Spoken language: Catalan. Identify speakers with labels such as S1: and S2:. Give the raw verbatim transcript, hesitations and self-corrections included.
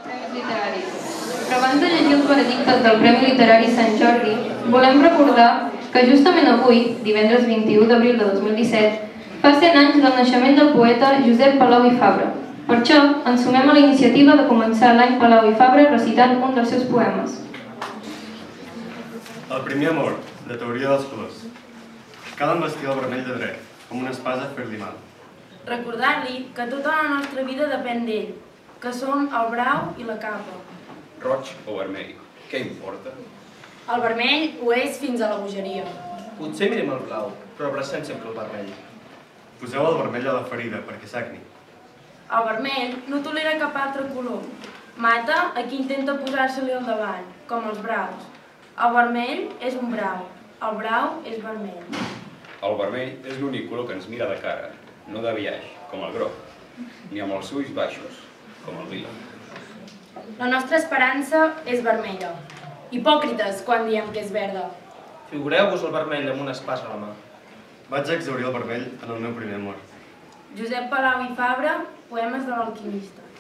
S1: Premis literaris. Però abans de llegir els veredictes del Premi Literari Sant Jordi, volem recordar que justament avui, divendres vint-i-u d'abril de dos mil disset, fa cent anys del naixement del poeta Josep Palau i Fabra. Per això, ens sumem a la iniciativa de començar l'any Palau i Fabra recitant un dels seus poemes.
S2: El primer amor, de teoria dels colors. Cal envestir el vermell de dret, com una espasa a fer-li mal.
S3: Recordar-li que tota la nostra vida depèn d'ell, que són el brau i la capa.
S4: Roig o vermell, què importa?
S3: El vermell ho és fins a la bogeria.
S5: Potser mirem el blau, però abracem sempre el vermell.
S2: Poseu el vermell a la ferida perquè sagni.
S3: El vermell no tolera cap altre color. Mata a qui intenta posar-se-li al davant, com els braus. El vermell és un brau, el brau és vermell.
S4: El vermell és l'únic color que ens mira de cara, no de biaix, com el groc, ni amb els ulls baixos, com el lila.
S3: La nostra esperança és vermella. Hipòcrites quan diem que és verda.
S5: Figureu-vos el vermell amb una espasa a la mà.
S2: Vaig exaurir el vermell en el meu primer amor.
S3: Josep Palau i Fabra, poemes de l'alquimista.